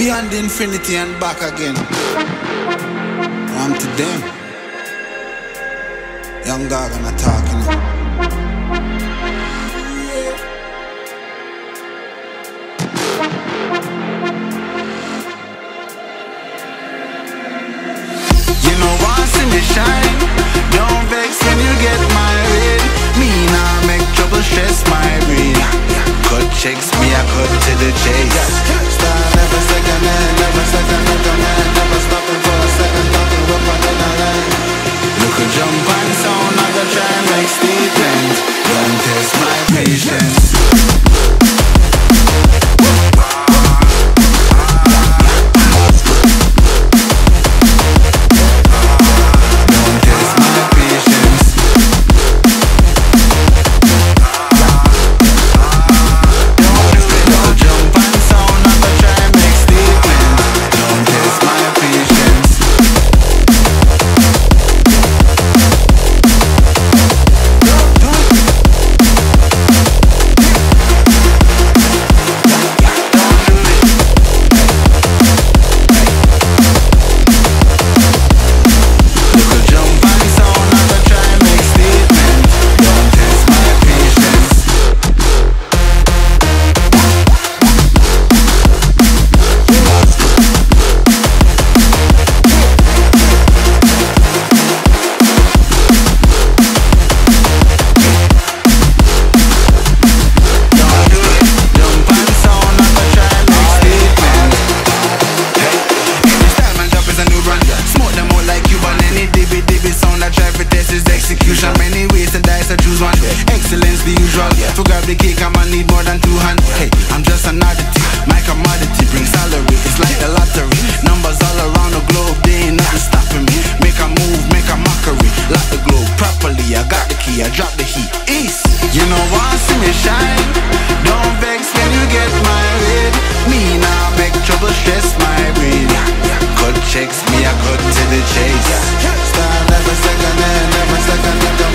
beyond infinity and back again. I'm to them. Young dog and I talking. You know want see me shine. Don't vex when you get married. Me nah make trouble stress my brain. Cut checks me I cut to the chase. Start never second hand, never second man. Never stopping for a second, talking up on the line. Look a jump and sound, I go try and make statements. Don't test my patience. Many ways to dice, I choose one. Excellence the usual. To grab the cake, I'ma need more than 2 hands. Hey, I'm just an oddity. My commodity brings salary. It's like the lottery. Numbers all around the globe, they ain't nothing stopping me. Make a move, make a mockery. Lock the globe properly. I got the key, I drop the heat. East. You know want see me shine. Don't vex when you get married. Me nah make trouble stress my brain. Cut checks me, I cut to the chase. Start never second hand, never second.